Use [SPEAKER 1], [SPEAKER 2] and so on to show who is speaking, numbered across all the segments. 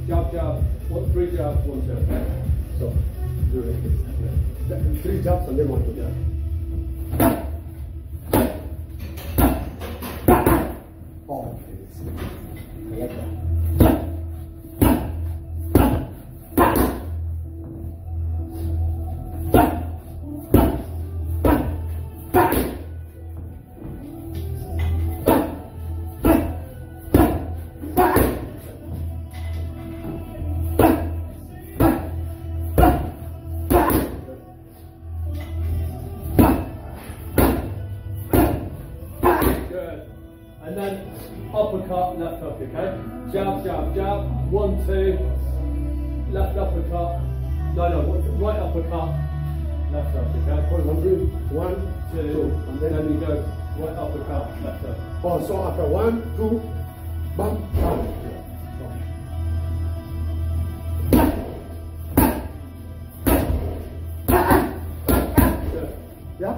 [SPEAKER 1] Jab, jab. 3 jabs, 1, 2. Okay?
[SPEAKER 2] So, do it. 3 jabs and then 1, 2.
[SPEAKER 1] Yeah.
[SPEAKER 2] Oh, I like that.
[SPEAKER 1] And then uppercut, left hook, okay? Jab, jab, jab. 1, 2. Left uppercut. No, right uppercut. Left hook, okay?
[SPEAKER 2] 1, 2,
[SPEAKER 1] 2.
[SPEAKER 2] and
[SPEAKER 1] Then
[SPEAKER 2] then
[SPEAKER 1] you go right uppercut, left hook.
[SPEAKER 2] oh, so after 1, 2, bam, bam.
[SPEAKER 1] Good.
[SPEAKER 2] Yeah.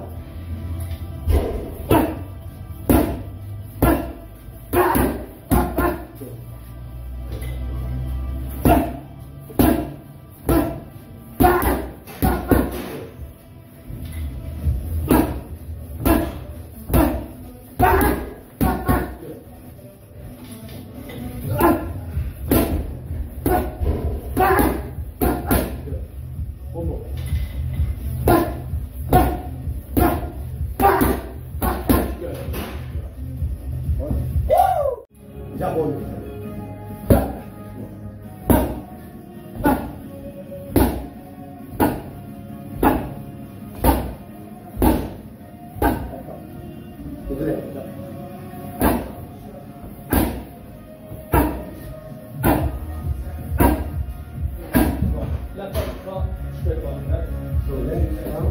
[SPEAKER 1] One more. Good.
[SPEAKER 2] Jab on. Over there.
[SPEAKER 1] Left uppercut, straight line, okay?
[SPEAKER 2] So then down.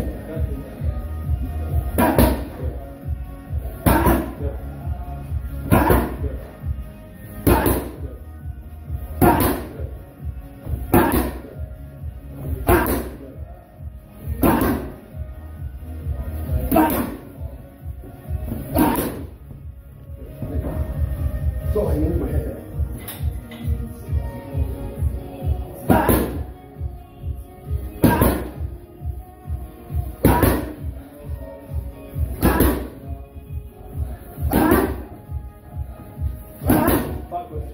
[SPEAKER 2] So I move my head.
[SPEAKER 1] Backwards.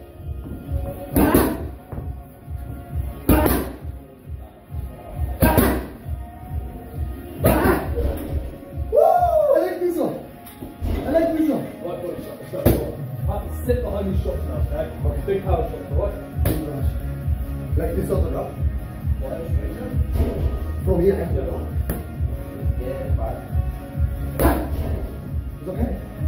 [SPEAKER 2] Woo! I like this one. I like this one.
[SPEAKER 1] Right body shot. Straight forward. Sit behind your shots now, okay? Big power shots, alright?
[SPEAKER 2] Like this sort of rock. From here.
[SPEAKER 1] Yeah.
[SPEAKER 2] It's okay.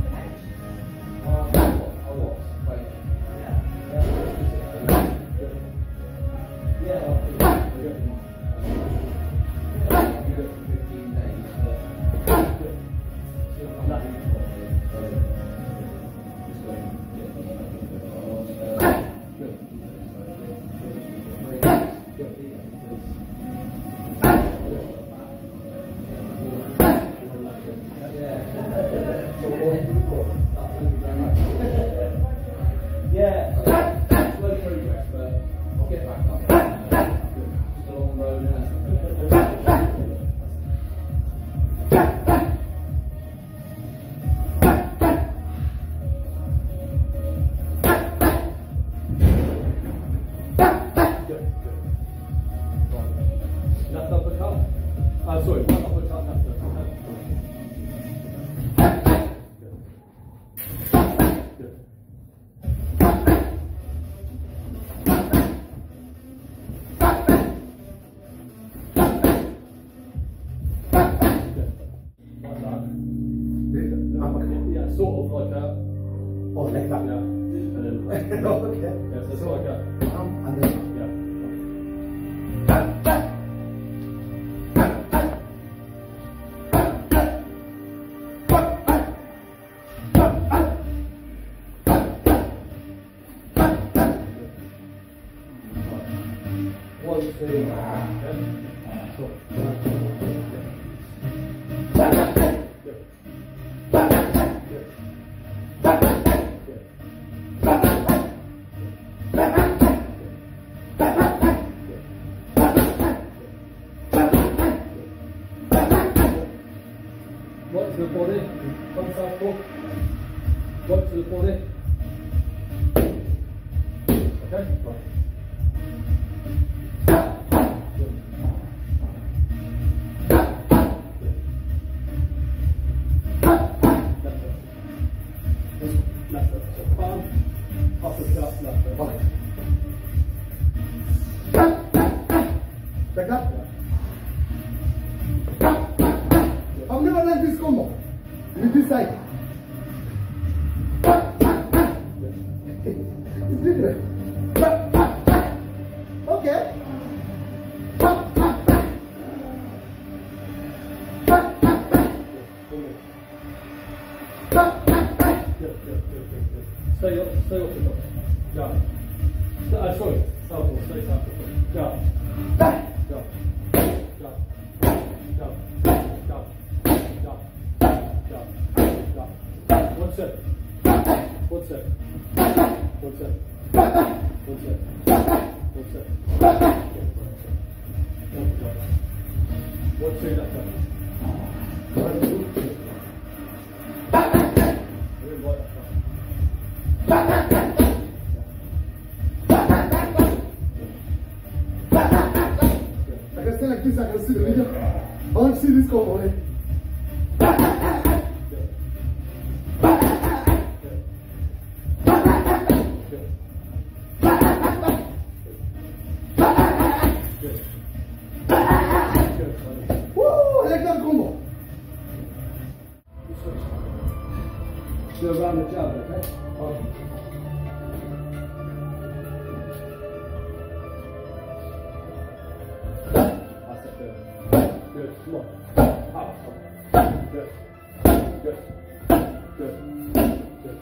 [SPEAKER 1] Yeah, slow progress, but I'll get back up. It's a long road, isn't Left uppercut. Sorry, right uppercut, left uppercut. Yeah, sort of like that.
[SPEAKER 2] Oh, like that.
[SPEAKER 1] Yeah. And then,
[SPEAKER 2] Okay.
[SPEAKER 1] yeah, so it's like that.
[SPEAKER 2] And then.
[SPEAKER 1] Yeah. One, two, okay. to the body, one side pull, right to the body. Okay, right. Left foot, so palm, uppercut, left foot.
[SPEAKER 2] Okay. Like that? I've never learned this combo with this side. It's different. Okay.
[SPEAKER 1] Stay off the top. Jump. Sorry, southpaw, stay southpaw. Jump. Jump. Jump. Jump. Jump. Jump. Jump. Jump. Jump. 1 step. 1 step. 1 step. 1 step. 1 step. 1 2 left hand. 1 2 3.
[SPEAKER 2] I can stand like this, I can see the video. I want to see this combo. Eh? Woo! I like that combo.
[SPEAKER 1] Do around the jab, okay? Okay. That's it, good. Good, come on. Up, up. Good. Good. Good. Good.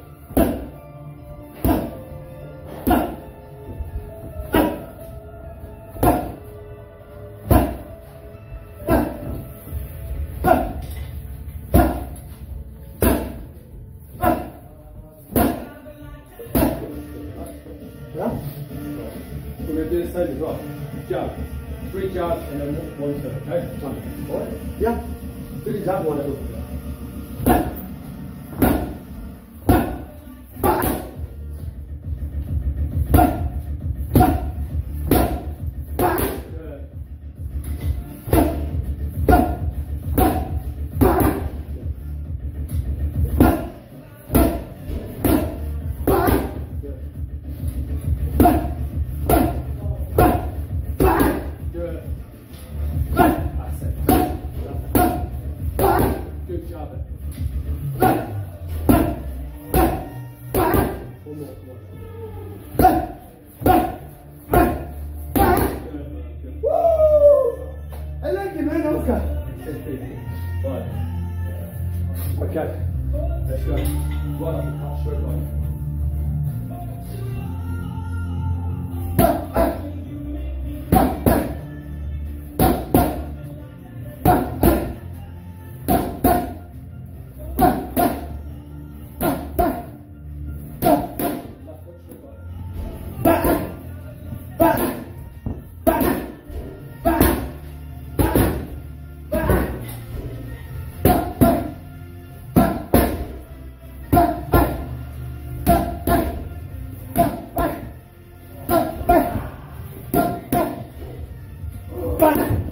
[SPEAKER 2] Yeah?
[SPEAKER 1] We're going to do the same as well. Jab. 3 jabs and then 1 turn, okay?
[SPEAKER 2] Alright? Yeah. 3 jab, 1 2.
[SPEAKER 1] Good job. One more,
[SPEAKER 2] Woo! I like it, man, Oscar.
[SPEAKER 1] Right. Okay. Let's go. Right up the cut, straight line.
[SPEAKER 2] Bye.